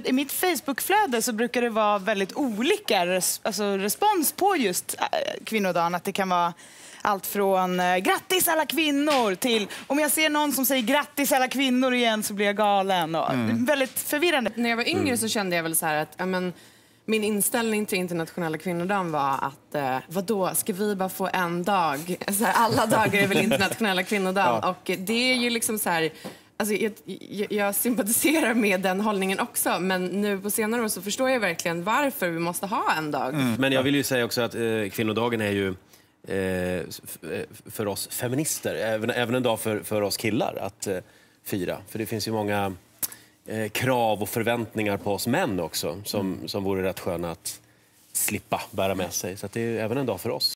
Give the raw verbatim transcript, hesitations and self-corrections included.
att i mitt Facebookflöde så brukar det vara väldigt olika res, alltså respons på just äh, kvinnodagen. Att det kan vara allt från äh, grattis alla kvinnor till om jag ser någon som säger grattis alla kvinnor igen så blir jag galen. Och, mm. Det är väldigt förvirrande. När jag var yngre mm. så kände jag väl så här att ja, men, min inställning till internationella kvinnodagen var att eh, vadå, ska vi bara få en dag? Så här, alla dagar är väl internationella kvinnodagen. Ja. Och det är ju liksom så här... Alltså, jag, jag, jag sympatiserar med den hållningen också, men nu på senare år så förstår jag verkligen varför vi måste ha en dag. Mm. Men jag vill ju säga också att eh, kvinnodagen är ju eh, för oss feminister, även, även en dag för, för oss killar att eh, fira. För det finns ju många eh, krav och förväntningar på oss män också som, som vore rätt sköna att slippa bära med sig. Så att det är även en dag för oss.